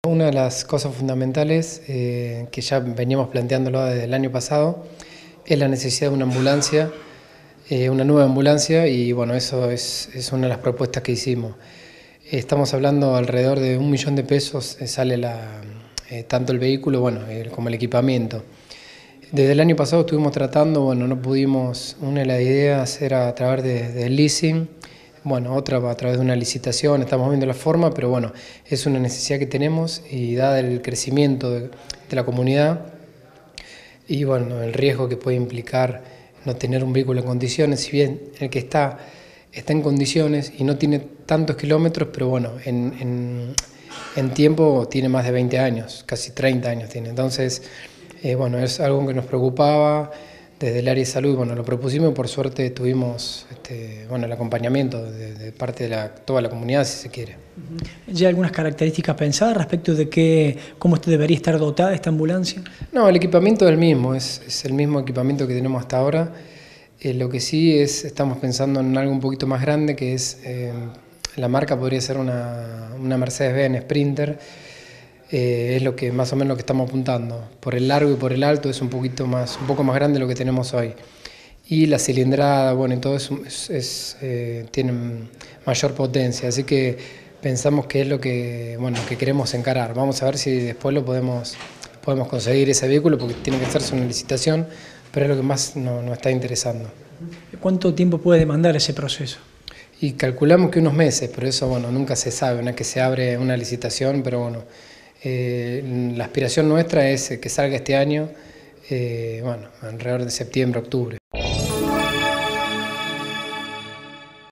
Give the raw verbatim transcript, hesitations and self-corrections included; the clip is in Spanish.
Una de las cosas fundamentales eh, que ya veníamos planteándolo desde el año pasado es la necesidad de una ambulancia, eh, una nueva ambulancia, y bueno, eso es, es una de las propuestas que hicimos. Estamos hablando alrededor de un millón de pesos, eh, sale la, eh, tanto el vehículo bueno, eh, como el equipamiento. Desde el año pasado estuvimos tratando, bueno, no pudimos, una de las ideas era a través de, de leasing, bueno, otra a través de una licitación, estamos viendo la forma, pero bueno, es una necesidad que tenemos y dado el crecimiento de, de la comunidad y bueno, el riesgo que puede implicar no tener un vehículo en condiciones, si bien el que está, está en condiciones y no tiene tantos kilómetros, pero bueno, en, en, en tiempo tiene más de veinte años, casi treinta años tiene, entonces eh, bueno, es algo que nos preocupaba. Desde el área de salud, bueno, lo propusimos y por suerte tuvimos este, bueno, el acompañamiento de, de parte de la, toda la comunidad, si se quiere. ¿Ya hay algunas características pensadas respecto de qué, cómo debería estar dotada esta ambulancia? No, el equipamiento es el mismo, es, es el mismo equipamiento que tenemos hasta ahora. Eh, lo que sí es, estamos pensando en algo un poquito más grande, que es, eh, la marca podría ser una, una Mercedes-Benz Sprinter. Eh, es lo que más o menos lo que estamos apuntando. Por el largo y por el alto es un poquito más, un poco más grande de lo que tenemos hoy. Y la cilindrada, bueno, y todo eso es, es, eh, tiene mayor potencia, así que pensamos que es lo que, bueno, que queremos encarar. Vamos a ver si después lo podemos, podemos conseguir ese vehículo, porque tiene que hacerse una licitación, pero es lo que más nos, nos está interesando. ¿Cuánto tiempo puede demandar ese proceso? Y calculamos que unos meses, pero eso, bueno, nunca se sabe, una vez que se abre una licitación, pero bueno, Eh, la aspiración nuestra es que salga este año, eh, bueno, alrededor de septiembre, octubre.